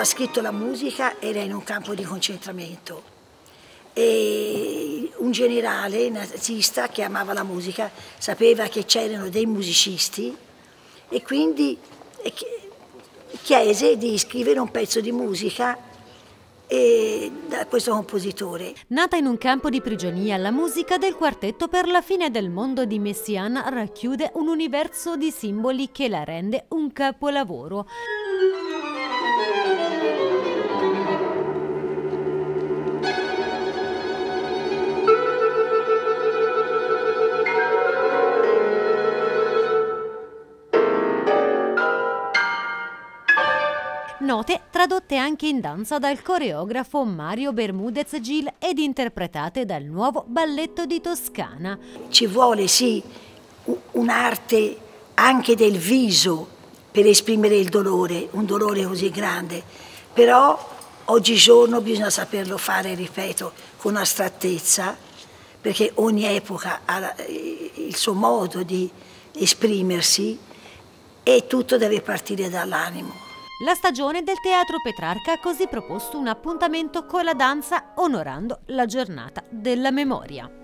ha scritto la musica era in un campo di concentramento e un generale nazista che amava la musica sapeva che c'erano dei musicisti e quindi chiese di scrivere un pezzo di musica da questo compositore. Nata in un campo di prigionia, la musica del quartetto per la fine del mondo di Messiaen racchiude un universo di simboli che la rende un capolavoro. Note tradotte anche in danza dal coreografo Mario Bermudez Gil ed interpretate dal nuovo Balletto di Toscana. Ci vuole sì un'arte anche del viso per esprimere il dolore, un dolore così grande, però oggigiorno bisogna saperlo fare, ripeto, con astrattezza, perché ogni epoca ha il suo modo di esprimersi e tutto deve partire dall'animo. La stagione del Teatro Petrarca ha così proposto un appuntamento con la danza onorando la giornata della memoria.